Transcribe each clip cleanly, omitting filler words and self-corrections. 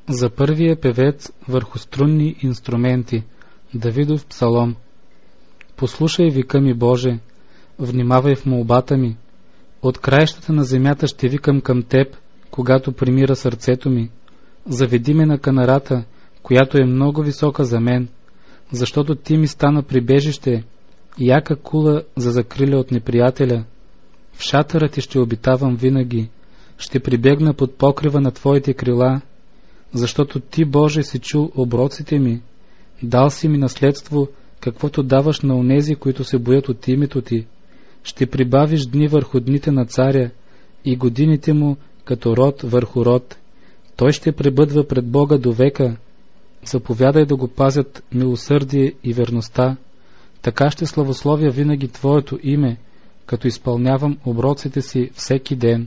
За първия певец върху струнни инструменти, Давидов псалом. Послушай вика ми, Боже, внимавай в молбата ми. От краищата на земята ще викам към Теб, когато примира сърцето ми. Заведи ме на канарата, която е много висока за мен, защото Ти ми стана прибежище, яка кула за закриля от неприятеля. В шатъра Ти ще обитавам винаги, ще прибегна под покрива на Твоите крила, защото Ти, Боже, си чул оброците ми, дал си ми наследство, каквото даваш на онези, които се боят от името Ти. Ще прибавиш дни върху дните на царя и годините му като род върху род. Той ще пребъдва пред Бога до века. Заповядай да го пазят милосърдие и верността. Така ще славословя винаги Твоето име, като изпълнявам оброците си всеки ден.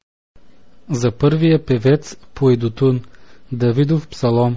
За първия певец по Едутун, Давидов псалом.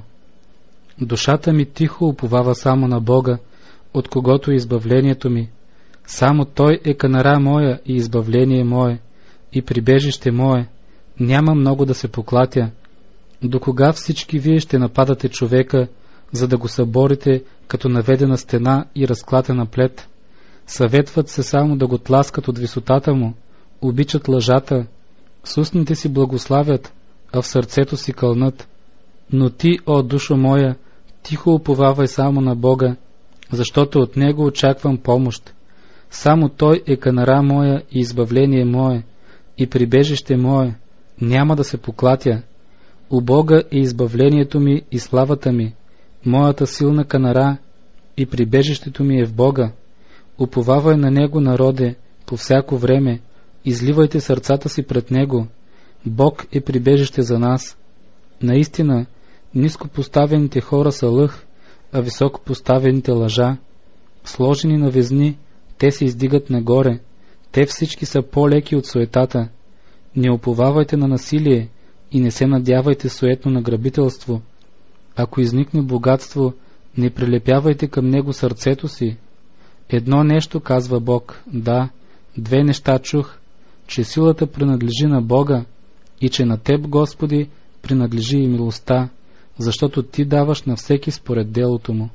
Душата ми тихо уповава само на Бога, от когото е избавлението ми. Само Той е канара моя и избавление мое, и прибежище мое. Няма много да се поклатя. До кога всички вие ще нападате човека, за да го съборите като наведена стена и разклатена плет? Съветват се само да го тласкат от висотата му, обичат лъжата, с устните си благославят, а в сърцето си кълнат. Но ти, о душо моя, тихо уповавай само на Бога, защото от Него очаквам помощ. Само Той е канара моя и избавление мое, и прибежище мое, няма да се поклатя. У Бога е избавлението ми и славата ми, моята силна канара, и прибежището ми е в Бога. Уповавай на Него, народе, по всяко време, изливайте сърцата си пред Него. Бог е прибежище за нас. Наистина, ниско поставените хора са лъх, а високо поставените лъжа. Сложени на везни, те се издигат нагоре. Те всички са по-леки от суетата. Не уповавайте на насилие и не се надявайте суетно на грабителство. Ако изникне богатство, не прилепявайте към него сърцето си. Едно нещо казва Бог, да, две неща чух, че силата принадлежи на Бога и че на Теб, Господи, принадлежи и милостта, защото Ти даваш на всеки според делото му.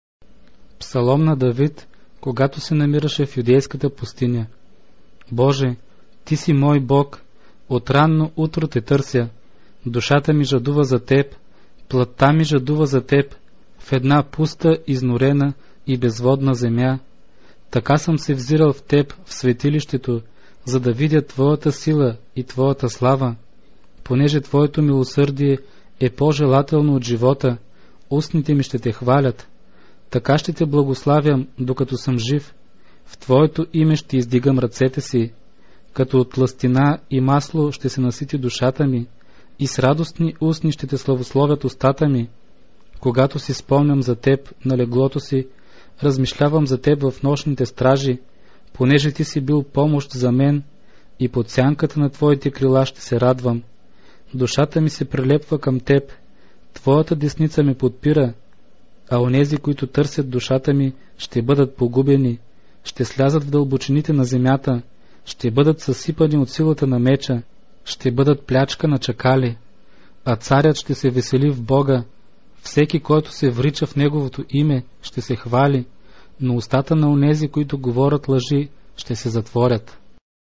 Псалом на Давид, когато се намираше в юдейската пустиня. Боже, Ти си мой Бог, от ранно утро Те търся, душата ми жадува за Теб, плътта ми жадува за Теб, в една пуста, изнорена и безводна земя. Така съм се взирал в Теб в светилището, за да видя Твоята сила и Твоята слава. Понеже Твоето милосърдие е по-желателно от живота, устните ми ще Те хвалят. Така ще Те благославям, докато съм жив. В Твоето име ще издигам ръцете си. Като от тлъстина и масло ще се насити душата ми, и с радостни устни ще Те славословят устата ми. Когато си спомням за Теб на леглото си, размишлявам за Теб в нощните стражи, понеже Ти си бил помощ за мен, и под сянката на Твоите крила ще се радвам. Душата ми се прилепва към Теб, Твоята десница ме подпира, а онези, които търсят душата ми, ще бъдат погубени, ще слязат в дълбочините на земята, ще бъдат съсипани от силата на меча, ще бъдат плячка на чакали, а царят ще се весели в Бога. Всеки, който се врича в Неговото име, ще се хвали, но устата на онези, които говорят лъжи, ще се затворят.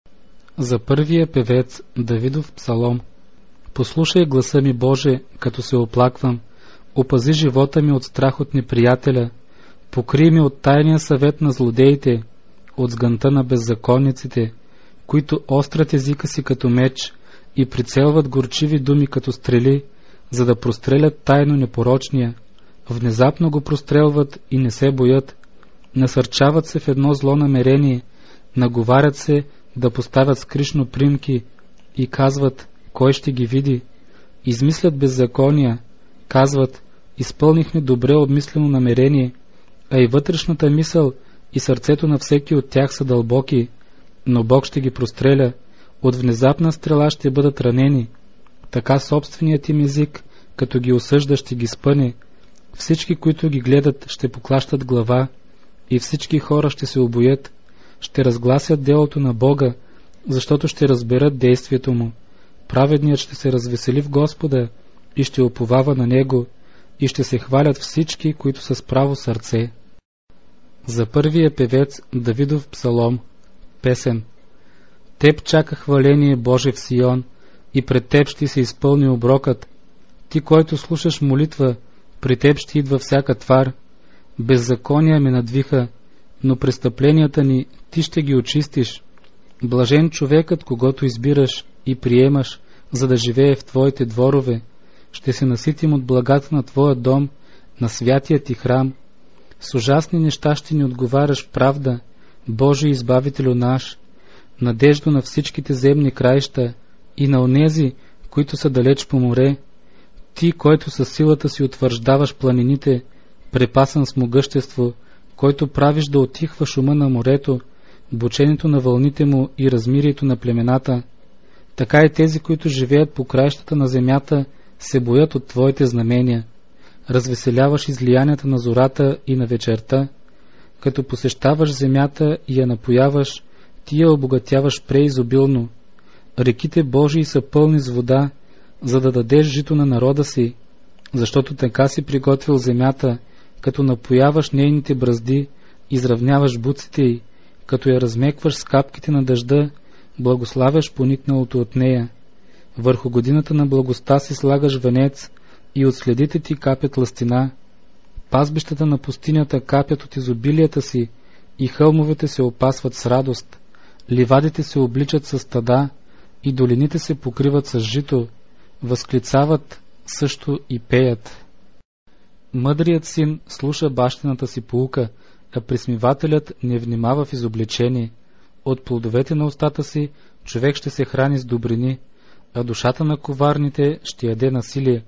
За първия певец, Давидов псалом. Послушай гласа ми, Боже, като се оплаквам, опази живота ми от страх от неприятеля, покрий ми от тайния съвет на злодеите, от сганта на беззаконниците, които острят езика си като меч и прицелват горчиви думи като стрели, за да прострелят тайно непорочния. Внезапно го прострелват и не се боят. Насърчават се в едно зло намерение, наговарят се да поставят скришно примки и казват, кой ще ги види. Измислят беззакония, казват, изпълнихме добре обмислено намерение, а и вътрешната мисъл и сърцето на всеки от тях са дълбоки, но Бог ще ги простреля, от внезапна стрела ще бъдат ранени. Така собственият им език, като ги осъжда, ще ги спъне. Всички, които ги гледат, ще поклащат глава, и всички хора ще се обоят, ще разгласят делото на Бога, защото ще разберат действието му. Праведният ще се развесели в Господа и ще уповава на него, и ще се хвалят всички, които са с право сърце. За първия певец Давидов псалом, песен. Теб чака хваление, Боже, в Сион, и пред Теб ще се изпълни оброкът. Ти, който слушаш молитва, при Теб ще идва всяка твар. Беззакония ме надвиха, но престъпленията ни Ти ще ги очистиш. Блажен човекът, когото избираш и приемаш, за да живее в Твоите дворове. Ще се наситим от благата на Твоя дом, на святия Ти храм. С ужасни неща ще ни отговаряш в правда, Божи избавителю наш, надеждо на всичките земни краища и на онези, които са далеч по море. Ти, който със силата си утвърждаваш планините, препасан с могъщество, който правиш да отихва шума на морето, бученето на вълните му и размирието на племената, така и тези, които живеят по краищата на земята, се боят от Твоите знамения. Развеселяваш излиянията на зората и на вечерта, като посещаваш земята и я напояваш, Ти я обогатяваш преизобилно. Реките Божии са пълни с вода, за да дадеш жито на народа си, защото така си приготвил земята, като напояваш нейните бразди, изравняваш буците й, като я размекваш с капките на дъжда, благославяш поникналото от нея. Върху годината на благостта си слагаш венец и от следите ти капят лъстина. Пазбищата на пустинята капят от изобилията си и хълмовете се опасват с радост. Ливадите се обличат с стада и долините се покриват с жито, възклицават също и пеят. Мъдрият син слуша бащината си поука, а присмивателят не внимава в изобличение. От плодовете на устата си човек ще се храни с добрини, а душата на коварните ще яде насилие.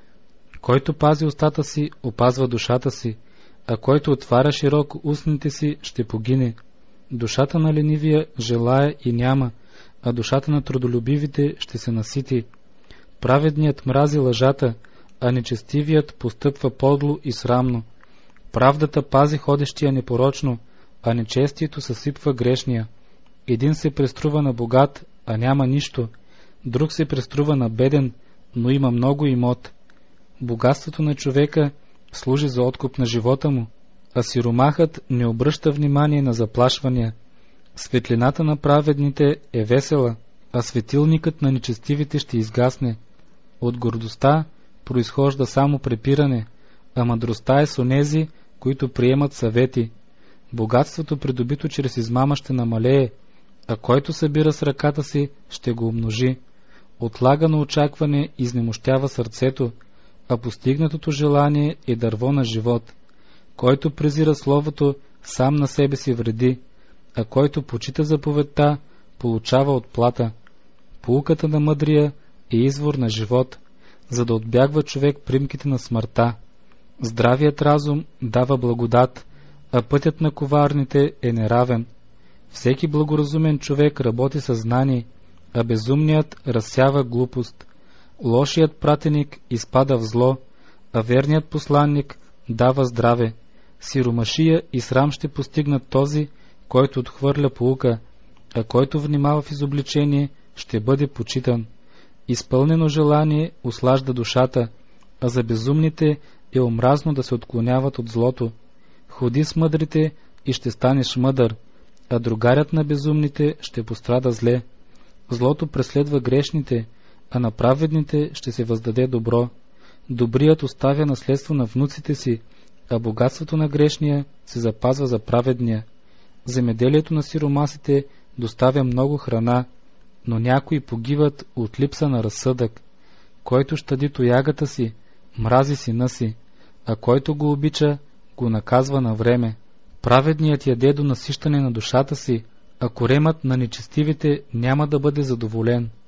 Който пази устата си, опазва душата си, а който отваря широко устните си, ще погине. Душата на ленивия желае и няма, а душата на трудолюбивите ще се насити. Праведният мрази лъжата, а нечестивият постъпва подло и срамно. Правдата пази ходещия непорочно, а нечестието съсипва грешния. Един се преструва на богат, а няма нищо, друг се преструва на беден, но има много имот. Богатството на човека служи за откуп на живота му, а сиромахът не обръща внимание на заплашвания. Светлината на праведните е весела, а светилникът на нечестивите ще изгасне. От гордостта произхожда само препиране, а мъдростта е с онези, които приемат съвети. Богатството, придобито чрез измама, ще намалее, а който събира с ръката си, ще го умножи. Отлагано очакване изнемощява сърцето, а постигнатото желание е дърво на живот. Който презира словото, сам на себе си вреди, а който почита заповедта, получава отплата. Поуката на мъдрия е извор на живот, за да отбягва човек примките на смъртта. Здравият разум дава благодат, а пътят на коварните е неравен. Всеки благоразумен човек работи със знание, а безумният разсява глупост. Лошият пратеник изпада в зло, а верният посланник дава здраве. Сиромашия и срам ще постигнат този, който отхвърля поука, а който внимава в изобличение, ще бъде почитан. Изпълнено желание услажда душата, а за безумните е омразно да се отклоняват от злото. Ходи с мъдрите и ще станеш мъдър, а другарят на безумните ще пострада зле. Злото преследва грешните, а на праведните ще се въздаде добро. Добрият оставя наследство на внуците си, а богатството на грешния се запазва за праведния. Земеделието на сиромасите доставя много храна, но някои погиват от липса на разсъдък. Който щади тоягата си, мрази сина си, а който го обича, го наказва на време. Праведният яде до насищане на душата си, а коремът на нечестивите няма да бъде задоволен.